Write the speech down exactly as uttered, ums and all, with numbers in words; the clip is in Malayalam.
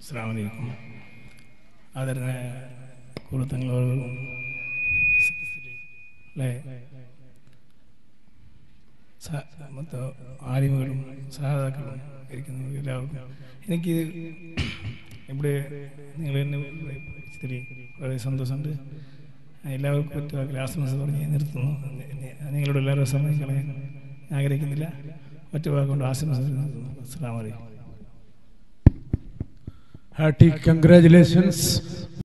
അസ്സലാമു അലൈക്കും. ആദരണീയ കുറുത്തങ്ങളോടും അല്ലേ മൊത്ത ആലിമുകളും സഹാതാക്കളും ഇരിക്കുന്ന എല്ലാവർക്കും എനിക്ക് ഇവിടെ നിങ്ങൾ എന്നെ വിളിച്ചതിൽ വളരെ സന്തോഷമുണ്ട്. എല്ലാവർക്കും ഒറ്റ ആശംസ പറഞ്ഞ് നിർത്തുന്നു. നിങ്ങളുടെ എല്ലാവരും സമയം കളയാൻ ആഗ്രഹിക്കുന്നില്ല. ഒറ്റ വാക്കുകൊണ്ട് ആശംസ നിർത്തുന്നു. അസ്സലാമു അലൈക്കും. Hearty congratulations.